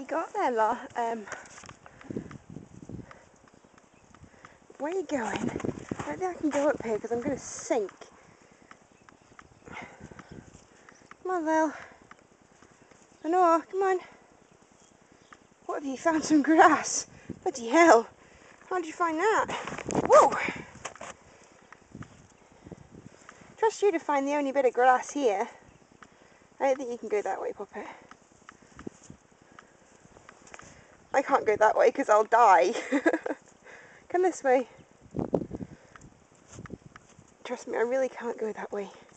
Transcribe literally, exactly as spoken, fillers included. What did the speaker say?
You got there, La. Um, where are you going? I don't think I can go up here because I'm going to sink. Come on, Lil. Lenore, come on. What have you found? Some grass? Bloody hell. How did you find that? Whoa! Trust you to find the only bit of grass here. I don't think you can go that way, Puppet. I can't go that way because I'll die. Come this way. Trust me, I really can't go that way.